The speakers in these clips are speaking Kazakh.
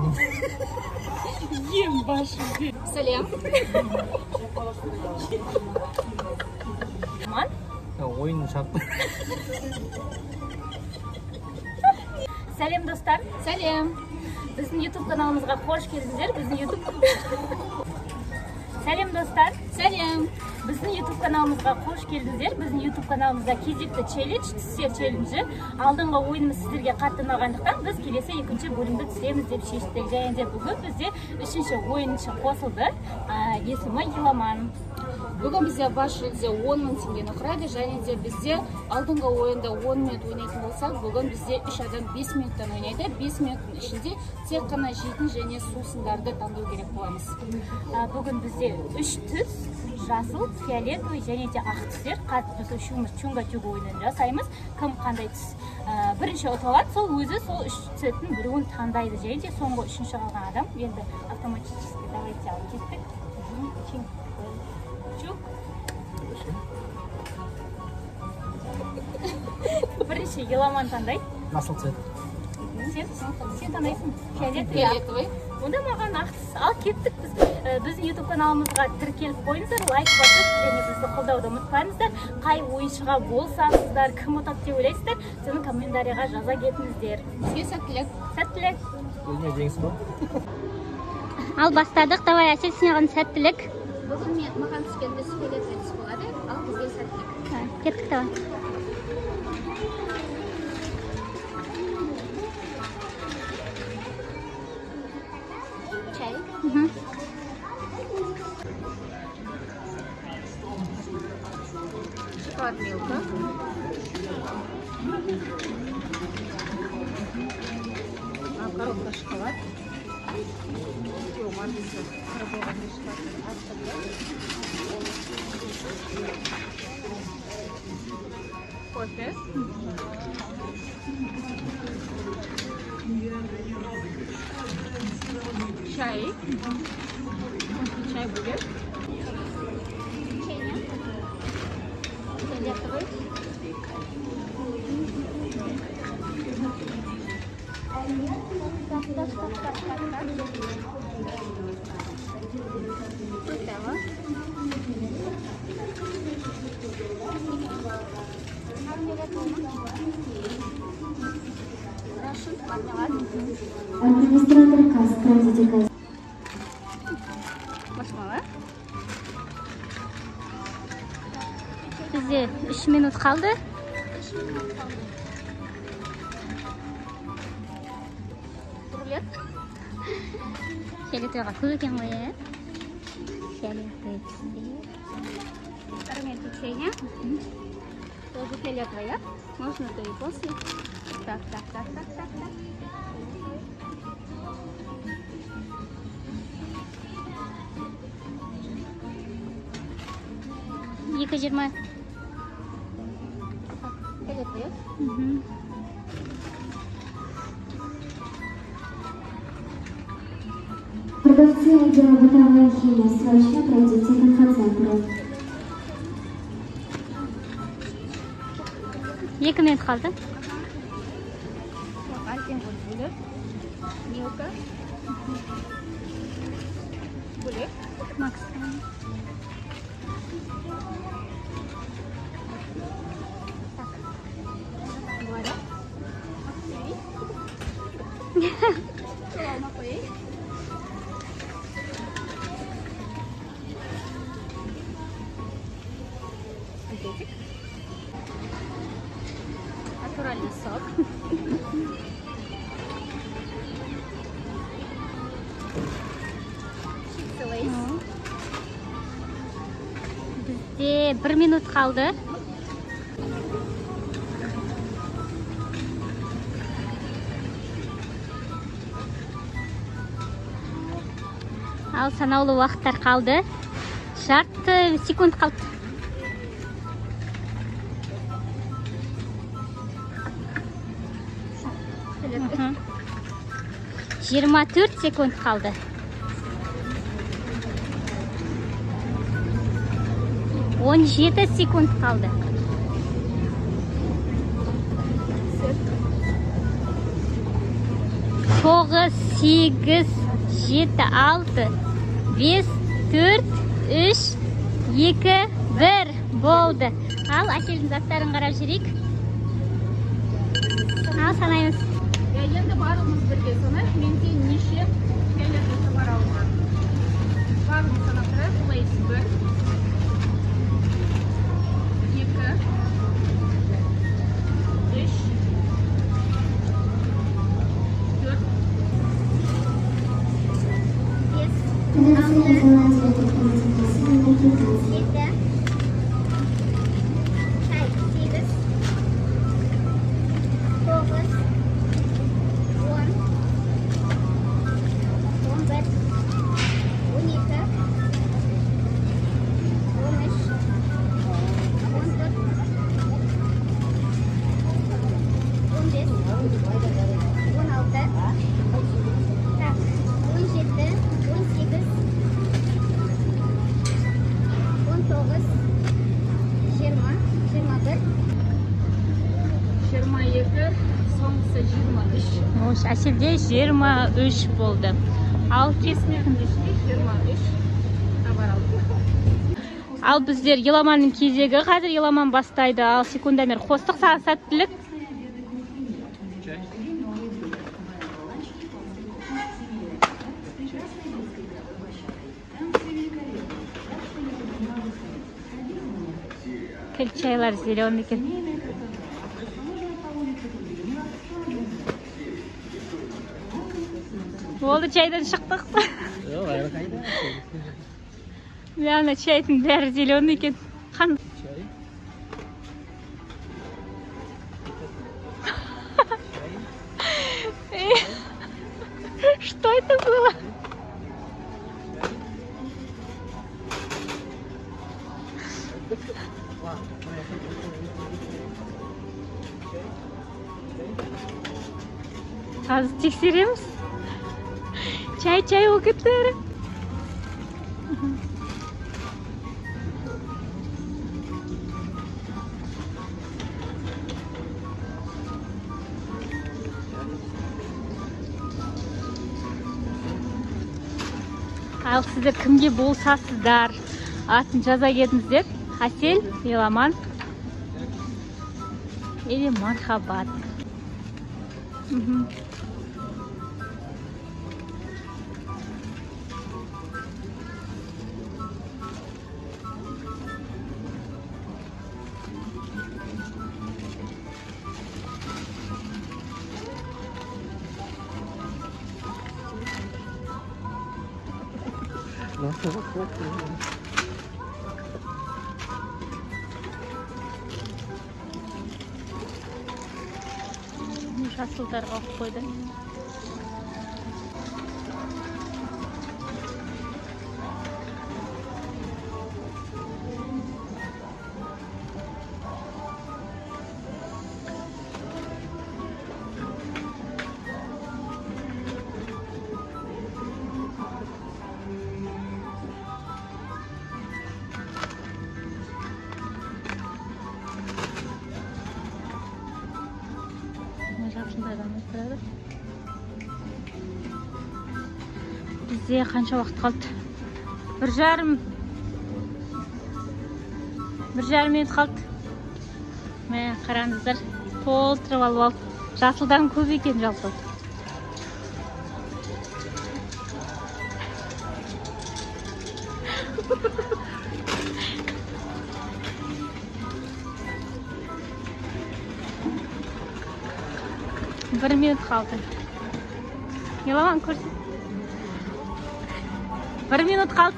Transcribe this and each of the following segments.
Ем башымды. Сәлем. Ман? Ойын шапты. Сәлем достар. Сәлем. Біздің YouTube каналымызға қош келдіңіздер. Біздің YouTube Сәлем достар. Сәлем. Біздің YouTube каналымызға қош келдіңіздер. Біздің YouTube каналымызда кезекті челлендж, түстер челленджі. Алдыңғы ойынымыз сіздерге қатты ұнағандықтан біз келесі екінші бөлімді түсіреміз деп шештік. Және де бүгін бізде үшінші ойыншы қосылды. Есімі Еламан. Бүгін бізде бас жүлде 10 мың теңгені құрайды, және де бізде алдыңғы ойында 10 минут ойнайтын болсақ, бүгін бізде 3 адам 5 минуттан ойнайды. 5 минуттың ішінде тек қана жейтін және сусындарды таңдау керек боламыз. Бүгін бізде 3 түс, жасыл, фиолетовый және де ақ түстер. Қазір біз үшеуміз чунга-чунга ойынын жасаймыз. Кім қандай түс бірінші ұтып алады, сол өзі сол 3 түстің біреуін таңдайды. Және де соңғы үшінші қалған адам енді автоматически давайте алып кеттік. Бірінші Еламан таңдайды. Насыл цвет. Сен таңдайсың. Фиолетовый. Онда маған ақ түс. Ал кеттік біз. Біздің YouTube каналымызға тіркеліп қойыңыздар, лайк басып, және бізді қолдауды ұмытпаңыздар. Қай ойыншыға болсаңыздар, кім ұтады деп ойлайсыздар, соны комментарийға жаза кетіңіздер. Бізге сәттілік. Сәттілік. Өзіме жеңісі бол. Ал бастадық, давай әсел саған сәттілік. Бүгін маған түскен түс фиолетовый түс болады, ал бізге сәттілік. Кеттік, давай. Чай. Шоколад Милка. Коробка шоколад. Кофе. Чай. Чай будет. Печенье. Фиолетовый. Нутелла. Рашен, мармелад. Администратор касс, пройдите кассу. Маршмеллоу. Бізде 3 минут қалды. Рулет. Фиолетовыйға көп екен ғой, е? Фиолетовый түстер. Карамель печенье. Тоже фиолетовое. Можно до и после. Так. Екі 20. Фиолетовое. Продавцы отдела бытовой химии, срочно пройдите к инфоцентру. 2 минут қалды. Альпен будет. Милка. Булек. Макс. Варя. Напои. Антетик. Натуральный сок. Чипсы Лейс. Бізде 1 минут қалды. Ал санаулы уақыттар қалды. Жарты секунд қалды. Фиолетовый. 24 секунд қалды. 17 секунд қалды. 9, 8, 7, 6, 5, 4, 3, 2, 1 болды. Ал, Әселдің заттарын қарап жүрейік. Ал, санаймыз. Енді барлығымыз бірге санайық. Менде неше кәлерді бар алған. Барлығымыз санап тұрайық. Бұлайыз 1, 2, 3, 4, Әселде 23 болды. Ал кесінекінде 23 товар алдым. Ал біздер еламанның кезегі, қазір еламан бастайды. Ал секундомер қостық, саған сәттілік. Кіл чайлар зеленый екен. Болды, чайдан шықтық. Ана чайдың бәрі зеленый екен. Что это было? Қазір тексереміз. Чай болып кетті әрі. Ал сіздер кімге болсасыздар, атын жаза кетіңіздер. Әсел, еламан, или мархабат. Жасылдарға қойды. Бізде қанша уақыт қалды? 1,5 минут қалды. Мә, қараңыздар, толтырып алып алып. Жасылдан көп екен жалпы. Bir minut қалды. Еламан, көрсет. 1 минут қалды.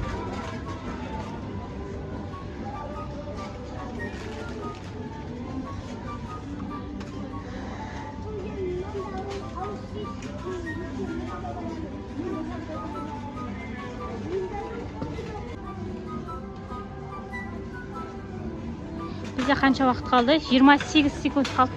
Бізде қанша уақыт қалды? 28 секунд қалды.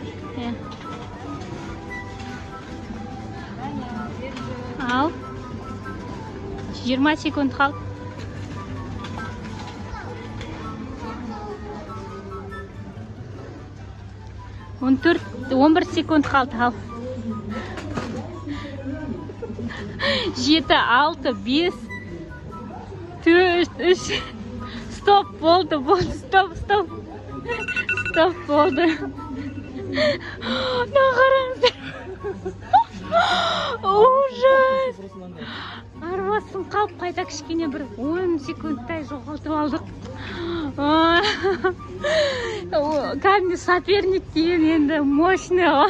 Ал 20 секунд қалды. 11 секунд қалды. Ал 7, 6, 5, 4, 3. Stop болды. Stop болды. Ne қараңыздар. Ужас. Арбасын қалып қайта кішкене бір 10 секундтай жоғалтып алдық. Кәдімгі соперник деген енді мощный ғой.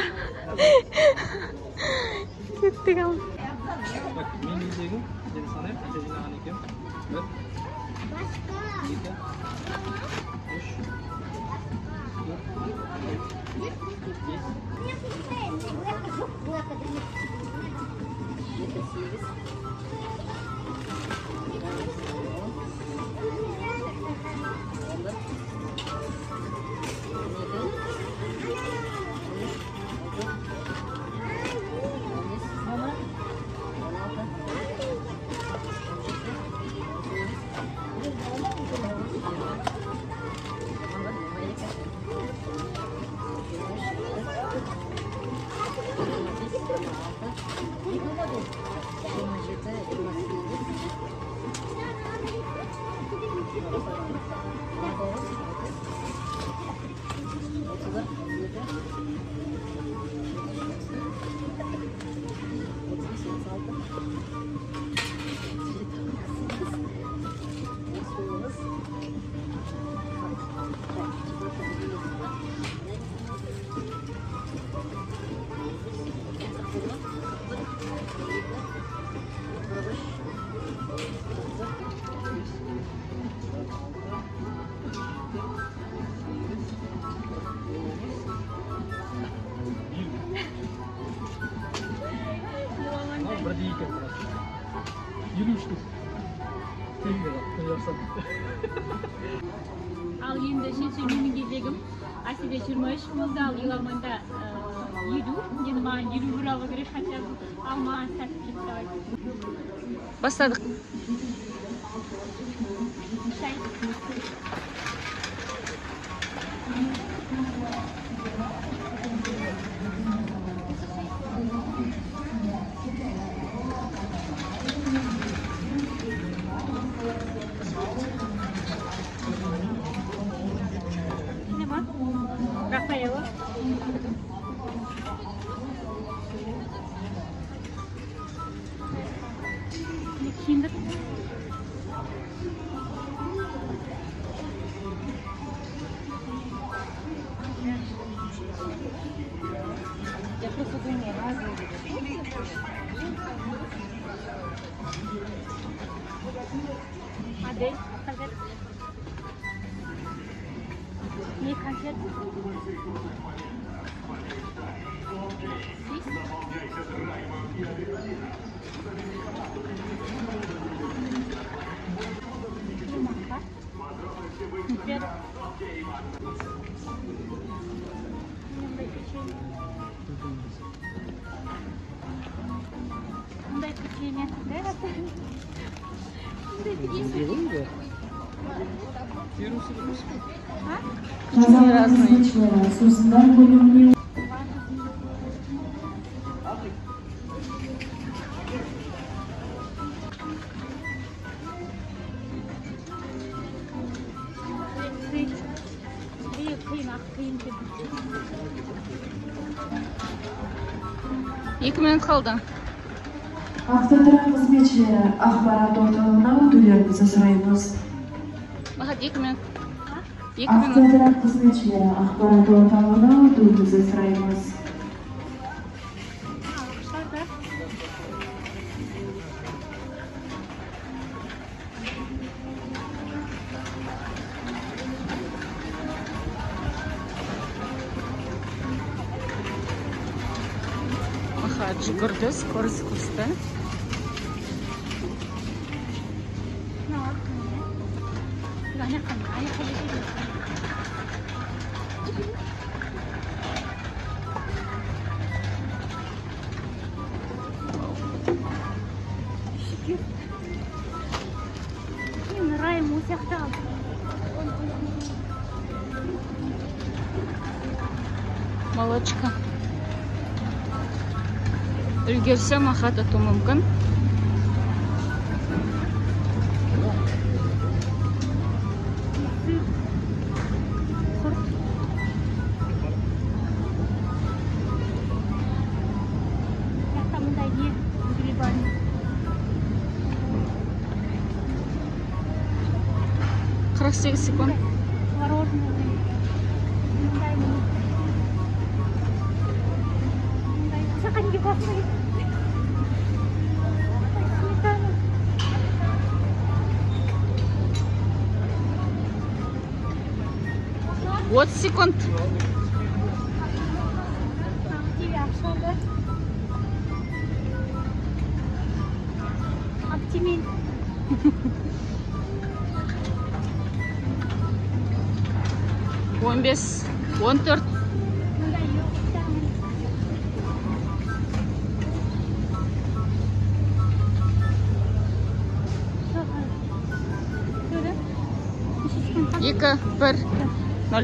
Кеттік ал. Мен кезегім, сені санайық, қанша жинаған екен? 1, 2, Ал енді шеше менің кезегім. Әселе 23 болды, ал Еламанда 7. Енді маған 51 алу керек, хотя ал маған сәтіп кетті. Бастадық. Шай. Рафаэло. Киндер. Я просто думаю, разные. Модель, конфет. Не конфет. Дай печенье. Екі минут қалды. Автотұрақ қызметшілері ақпарат орталығына өтулеріңізді сұраймыз. Бағат 2 минут. Автотұрақ қызметшілері ақпарат орталығына өтулеріңізді сұраймыз. Жүгірді, скорость құрсты. Райым у сияқты алды. Молочка. үлгерсем ахат ату мүмкін. Қырық 8 секунд. Вот секунд. Оптимист. 15, 14. Екі, бір, нөл.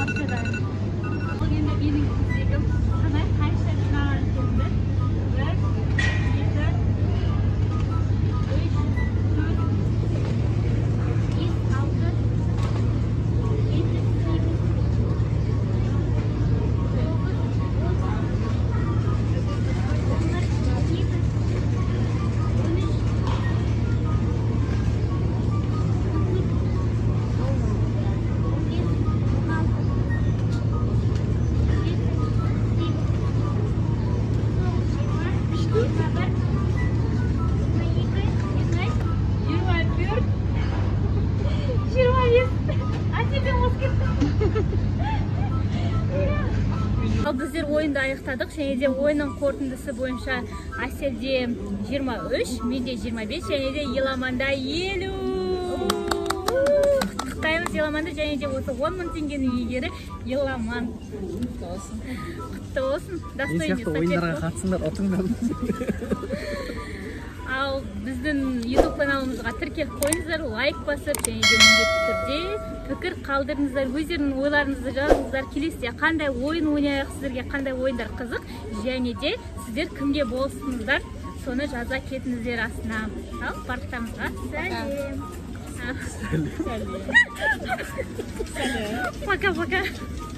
Біздер ойынды аяқтадық, және де ойынның қорытындысы бойынша Аселде 23, менде 25, және де Еламанда 50. Құттықтаймыз Еламанды, және де осы 10 мың теңгенің иегері Еламан. Құтты болсын. Мен сияқты ойындарға қатысыңдар, отыңдар. Ал біздің YouTube каналымызға тіркеліп қойыңыздар, лайк басып, және де міндетті түрде пікір қалдырыңыздар, өздерінің ойларыңызды жазыңыздар. Келесіде қандай ойын ойнайық, сіздерге қандай ойындар қызық, және де сіздер кімге болсыңыздар, соны жаза кетіңіздер астына. Ал барлықтарыңызға сәлем. Пока-пока.